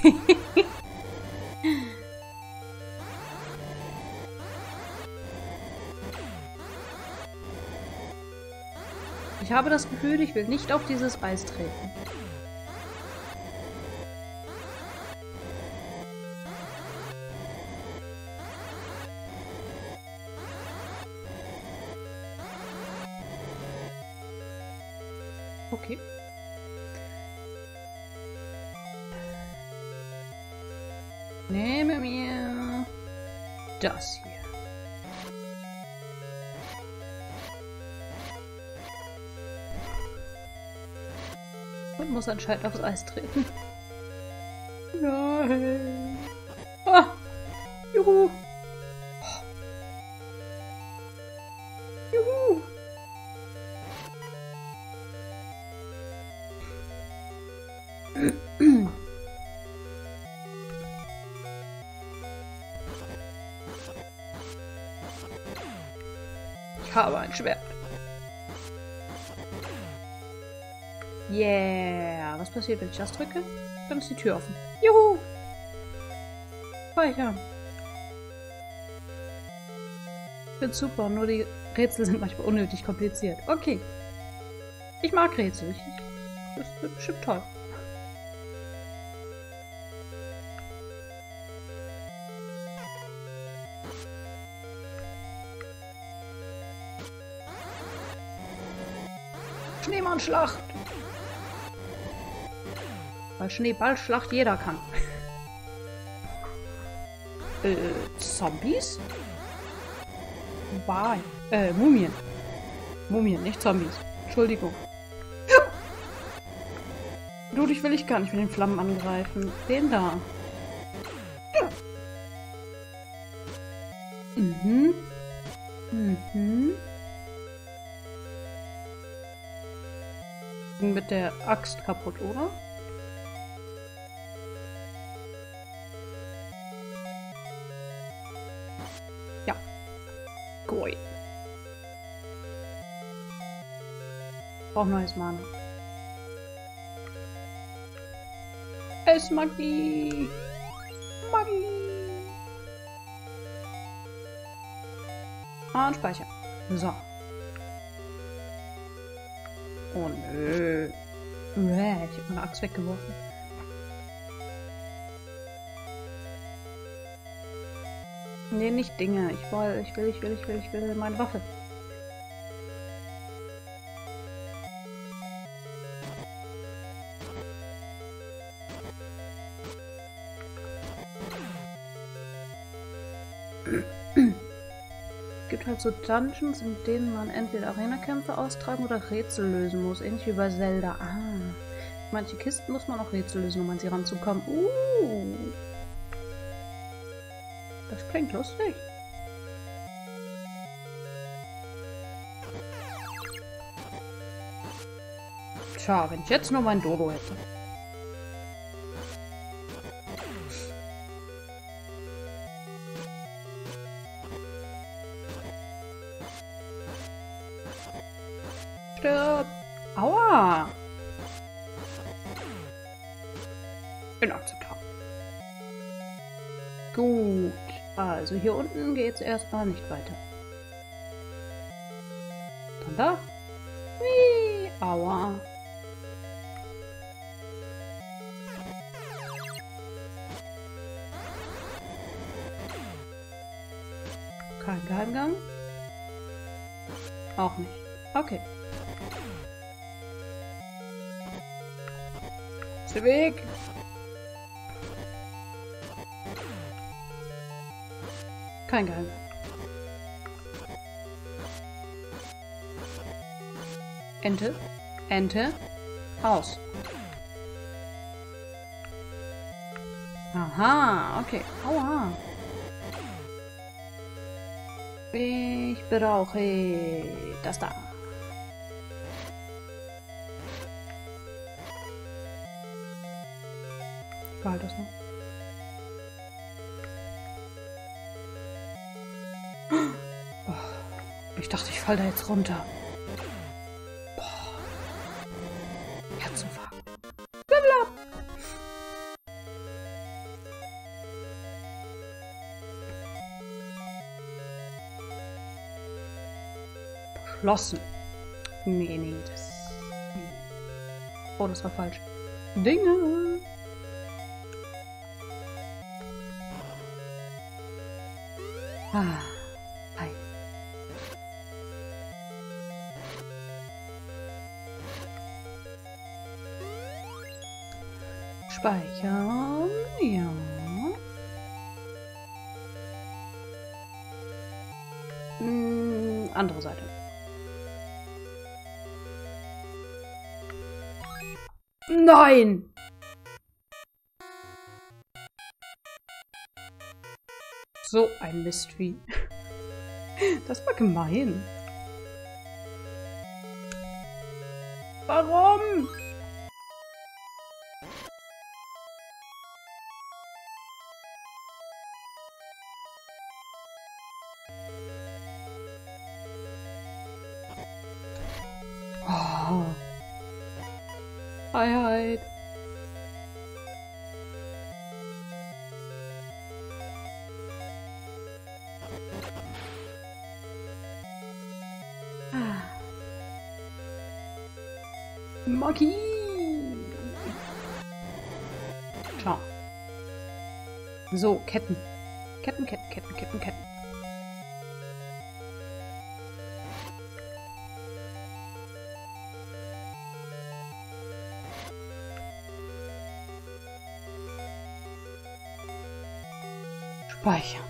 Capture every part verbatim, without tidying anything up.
Ich habe das Gefühl, ich will nicht auf dieses Eis treten. Okay. Nehme mir das hier. Und muss anscheinend aufs Eis treten. Nein. Ah, juhu. Juhu. Ich habe ein Schwert. Yeah. Was passiert, wenn ich das drücke? Dann ist die Tür offen. Juhu. Speichern. Ich bin super, nur die Rätsel sind manchmal unnötig kompliziert. Okay. Ich mag Rätsel. Ich, das wird bestimmt toll. Schneemannschlacht! Weil Schneeballschlacht jeder kann. äh, Zombies? Why? Äh, Mumien. Mumien, nicht Zombies. Entschuldigung. Du, dich will ich gar nicht mit den Flammen angreifen. Den da. Mhm. Mhm. Mit der Axt kaputt, oder? Ja. Gut. Brauch neues Mana. Es Magie. Magie. Und speichern. So. Oh nö. Bäh, ich hab meine Axt weggeworfen. Nee, nicht Dinge. Ich will, ich will, ich will, ich will, ich will meine Waffe. Es gibt halt so Dungeons, in denen man entweder Arena-Kämpfe austragen oder Rätsel lösen muss. Ähnlich wie bei Zelda. Ah. Manche Kisten muss man auch Rätsel lösen, um an sie ranzukommen. Uh. Das klingt lustig. Tja, wenn ich jetzt nur mein Dodo hätte. Stirb! Aua! Inakzeptabel. Gut. Also hier unten geht's erstmal nicht weiter. Dann da. Whee! Aua. Kein Geheimgang. Auch nicht. Okay. Ist der Weg. Kein Geheimgang. Ente. Ente. Aus. Aha, okay. Aua. Ich brauche das da. Ich behalte das noch. Oh, ich dachte, ich falle da jetzt runter. Boah. Herzinfarkt. Blablabla. geschlossen. Nee, nee, das... Oh, das war falsch. Dinge! Ah, hi. Speichern, ja. Hm, andere Seite. Nein! So ein Mistvieh. Das war gemein. Warum? Oh. Freiheit. Ah. Magie. Ciao. So, Ketten. Ketten, Ketten, Ketten, Ketten, Ketten. Speichern.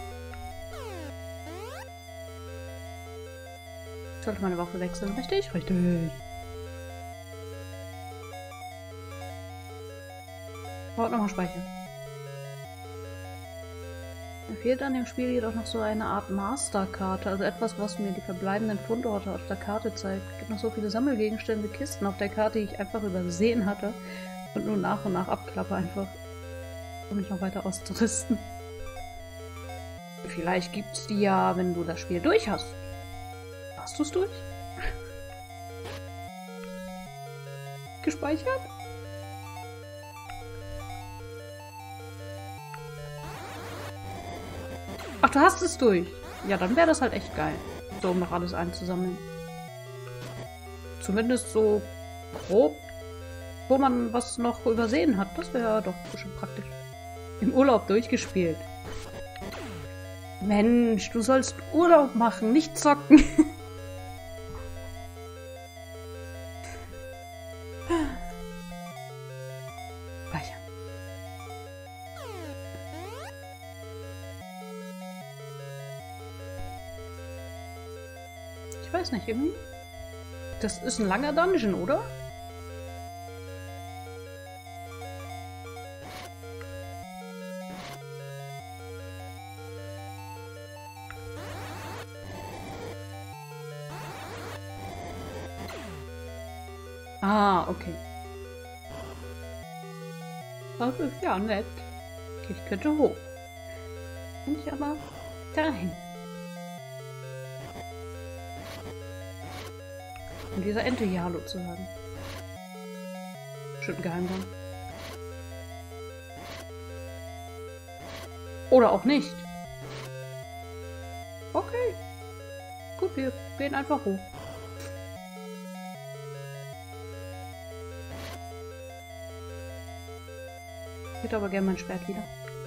Ich sollte meine Waffe wechseln. Richtig? Richtig. Warte, nochmal speichern. Mir fehlt an dem Spiel jedoch noch so eine Art Masterkarte, also etwas, was mir die verbleibenden Fundorte auf der Karte zeigt. Es gibt noch so viele Sammelgegenstände, Kisten auf der Karte, die ich einfach übersehen hatte und nun nach und nach abklappe, einfach um mich noch weiter auszurüsten. Vielleicht gibt's die ja, wenn du das Spiel durch hast. Hast du's durch? Gespeichert? Ach, du hast es durch. Ja, dann wäre das halt echt geil. So, um noch alles einzusammeln. Zumindest so grob, wo man was noch übersehen hat. Das wäre doch bestimmt praktisch. Im Urlaub durchgespielt. Mensch, du sollst Urlaub machen, nicht zocken. Speichern. Ich weiß nicht, irgendwie. Das ist ein langer Dungeon, oder? Ah, okay. Das ist ja nett. Ich könnte hoch. Kann ich aber dahin. Um dieser Ente hier Hallo zu sagen. Bestimmt ein Geheimgang. Oder auch nicht. Okay. Gut, wir gehen einfach hoch. Ich hätte aber gerne mein Schwert wieder.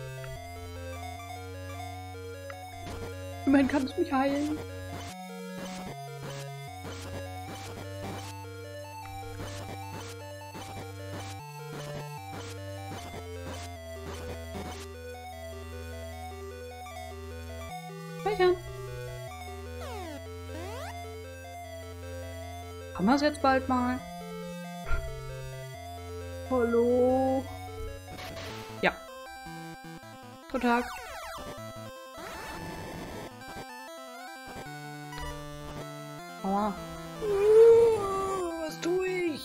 Immerhin kann es mich heilen. Speichern. Haben wir es jetzt bald mal? Hallo? Ja. Guten Tag. Aua. Was tue ich?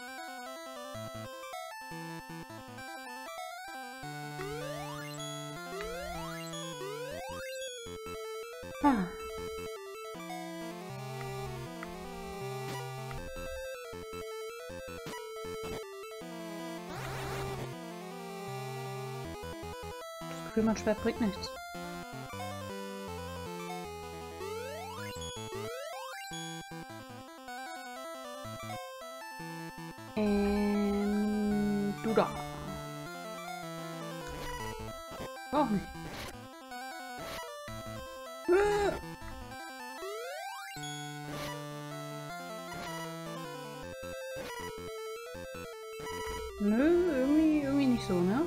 Ah. Das Gefühl, mein Schwert bringt nichts. Ähm, du da. Auch nicht. Äh. Nö, irgendwie, irgendwie nicht so, ne?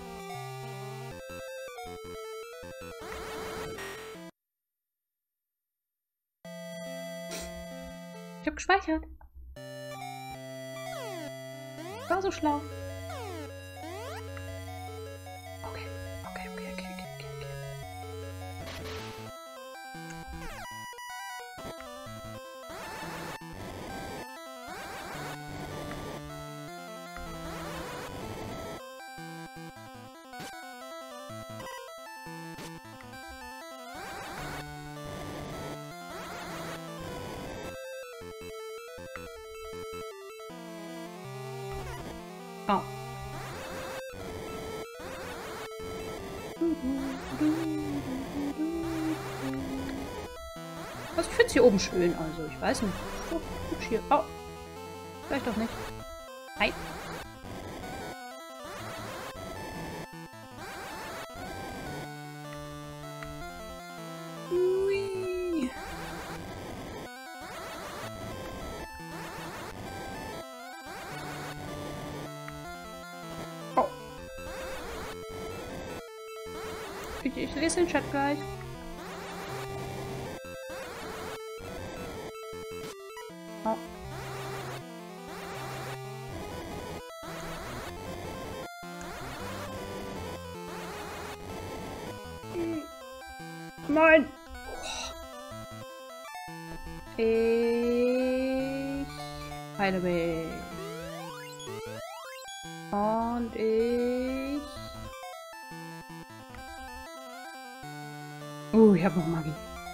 Ich hab gespeichert. War so schlau. Okay, okay, okay, okay, okay, okay. Oh. Also ich finde es hier oben schön, also ich weiß nicht. So, hübsch hier. Oh. Vielleicht doch nicht. Nein. Ui. Oh. Ich, ich lese den Chat gleich. Oh. Nein! Ich heile mich. Und ich... Oh, ich habe noch Magie.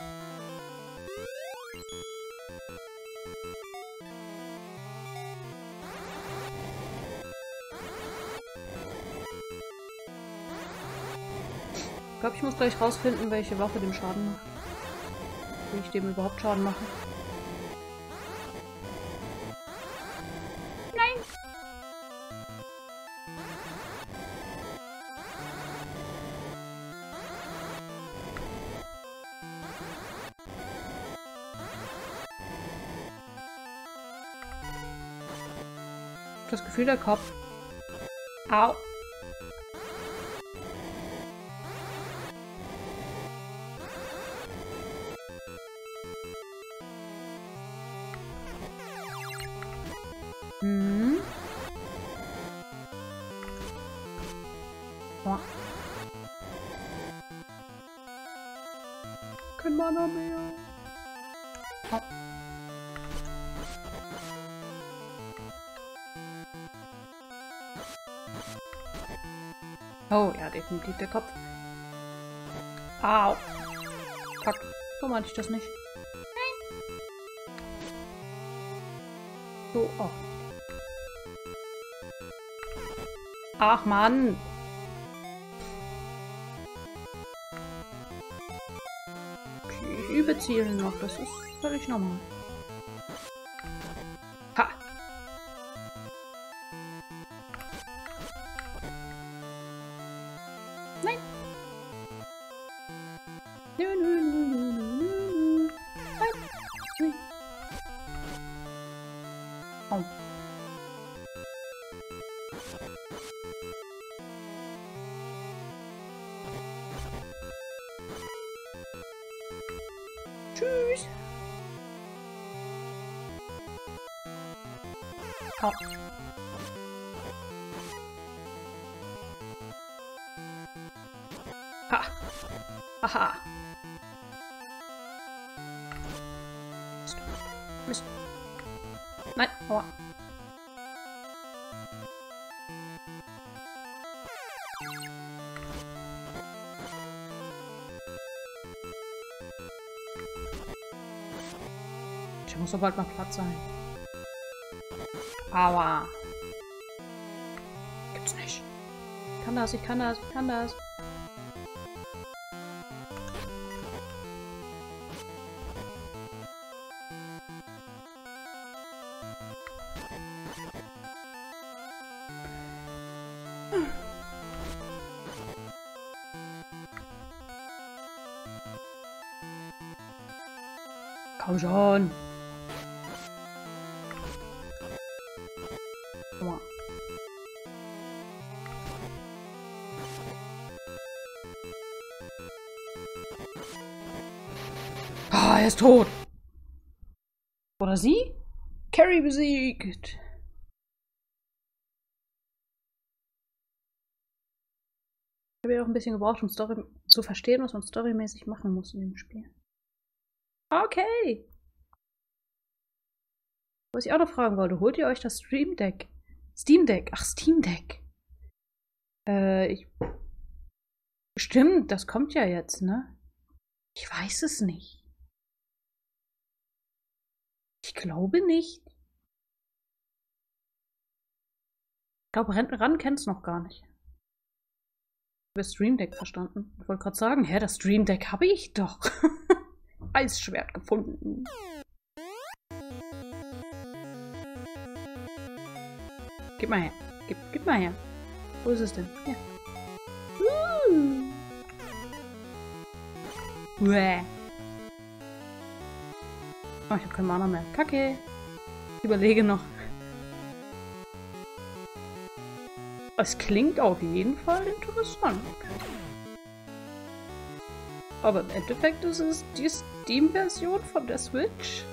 Ich glaube, ich muss gleich rausfinden, welche Waffe dem Schaden macht. Wie ich dem überhaupt Schaden mache. Nein! Das Gefühl, der Kopf. Au! Hm. Oh. Kein Mana mehr. Oh. Oh, ja, definitiv der Kopf. Au. Kack. So meinte ich das nicht. Nein. So, oh. Ach, Mann. Okay, ich übe Zielen noch. Das ist völlig normal. Ha. Nein. Nö, nö, nö, nö, nö, nö. Nein. Nein. Oh. Tschüss. Oh. Ha. Aha. Mist. Mist. Nein. Aua. Ich muss doch bald mal Platz sein. Aua. Gibt's nicht. Ich kann das, ich kann das, ich kann das. Komm schon. Guck mal. Ah, er ist tot. Oder sie? Carrie besiegt. Ich habe ja auch ein bisschen gebraucht, um Story zu verstehen, was man storymäßig machen muss in dem Spiel. Okay. Was ich auch noch fragen wollte, holt ihr euch das Stream Deck? Steam Deck. Ach, Steam Deck. Äh, ich... Stimmt, das kommt ja jetzt, ne? Ich weiß es nicht. Ich glaube nicht. Ich glaube, Ran, Ran kennt's noch gar nicht. Ich habe Stream Deck verstanden. Ich wollte gerade sagen, hä, das Stream Deck habe ich doch. Eisschwert gefunden. Gib mal her. Gib, gib mal her. Wo ist es denn? Ja. Uh. Uäh. Oh, ich habe keinen Mana mehr. Kacke. Ich überlege noch. Es klingt auf jeden Fall interessant. Aber im Endeffekt ist es die Steam-Version von der Switch.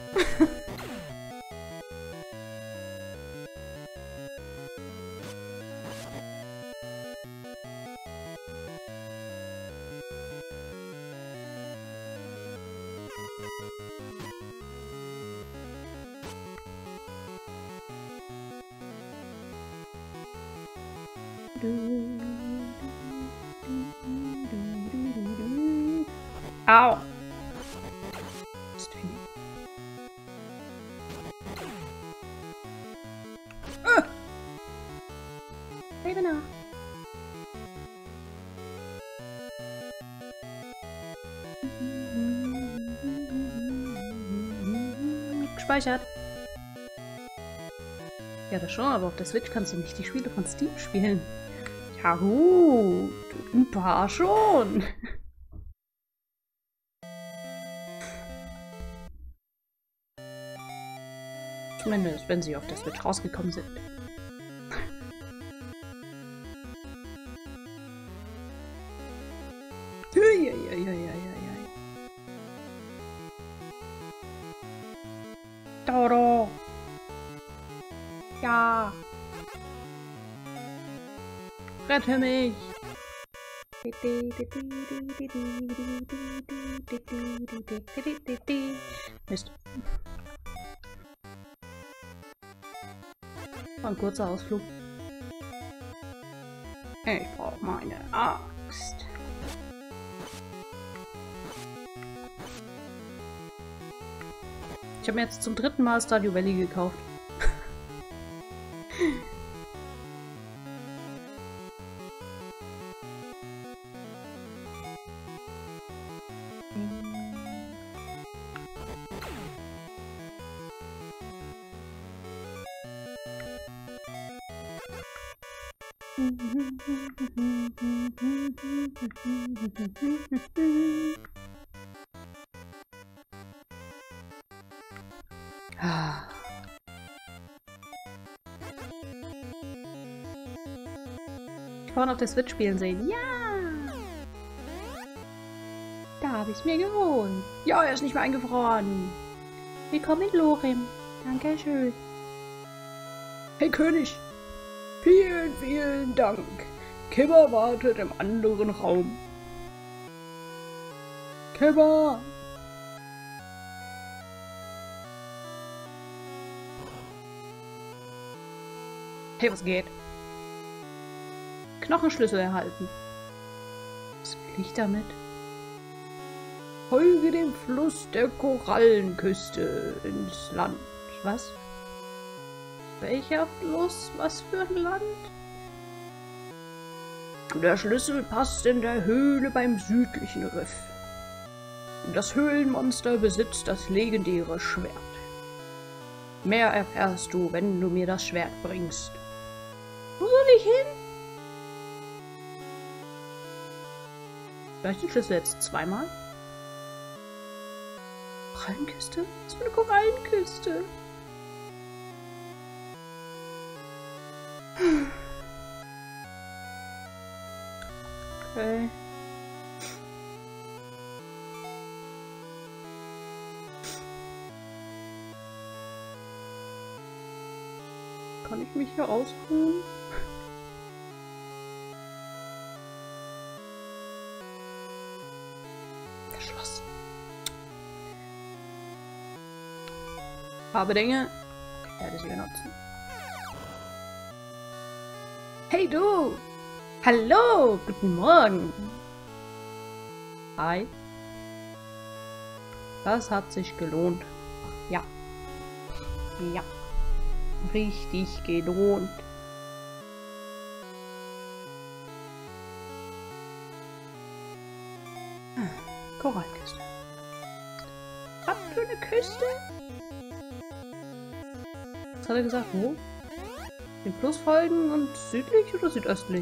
Au! Ah! Lebe nach. Gespeichert. Ja, das schon, aber auf der Switch kannst du nicht die Spiele von Steam spielen. Ja gut, ein paar schon. Zumindest, wenn sie auf der Switch rausgekommen sind. Toro! Ja! Rette mich! Mist. War ein kurzer Ausflug. Ich brauche meine Axt. Ich habe mir jetzt zum dritten Mal Stardew Valley gekauft. Ich kann auf der Switch spielen sehen. Ja! Da habe ich es mir geholt. Ja, er ist nicht mehr eingefroren. Willkommen in Lorem. Dankeschön. Hey König! Vielen, vielen Dank. Kibber wartet im anderen Raum. Kibber! Hey, was geht? Knochenschlüssel erhalten. Was will ich damit? Folge dem Fluss der Korallenküste ins Land. Was? Welcher Fluss? Was für ein Land? Der Schlüssel passt in der Höhle beim südlichen Riff. Das Höhlenmonster besitzt das legendäre Schwert. Mehr erfährst du, wenn du mir das Schwert bringst. Wo soll ich hin? Vielleicht den Schlüssel jetzt zweimal? Korallenküste? Was für eine Korallenküste? Okay. Kann ich mich hier ausruhen? Verschlossen. Habe Dinge. Ich werde sie benutzen. Hey du! Hallo! Guten Morgen! Hi. Das hat sich gelohnt. Ja. Ja. Richtig gelohnt. Korallenküste. Was für eine Küste? Was hat er gesagt? Wo? Den Fluss folgen und südlich oder südöstlich?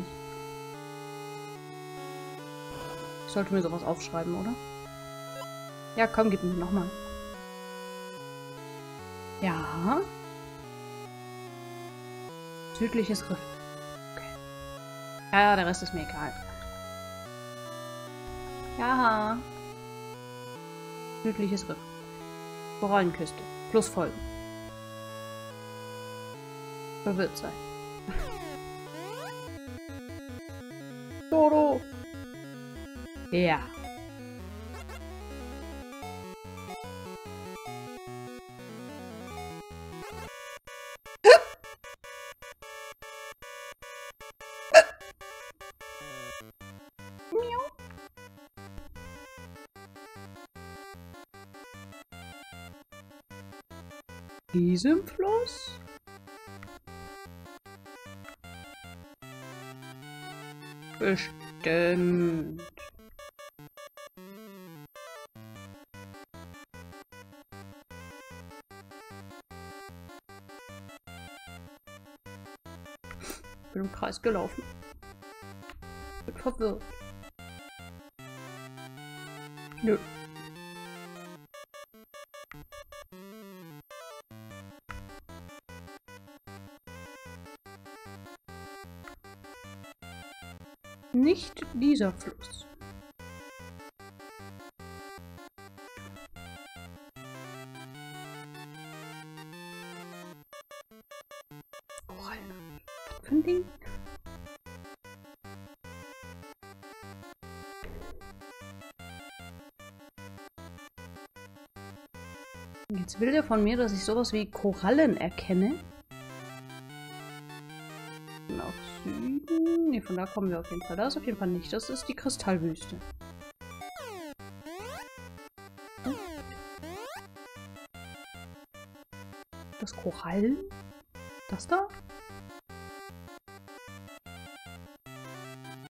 Ich sollte mir sowas aufschreiben, oder? Ja, komm, gib mir nochmal. Ja. Südliches Riff. Okay. Ja, der Rest ist mir egal. Ja. Südliches Riff. Korallenküste. Plus folgen. Verwirrt sein. Dodo. Ja. Diesem Fluss? Bestimmt. Bin im Kreis gelaufen. Bin verwirrt. Nö. Nicht dieser Fluss. Korallen. Was für ein Ding? Jetzt will der von mir, dass ich sowas wie Korallen erkenne. Nach Süden. Ne, von da kommen wir auf jeden Fall. Da ist auf jeden Fall nicht. Das ist die Kristallwüste. Hm? Das Korallen? Das da?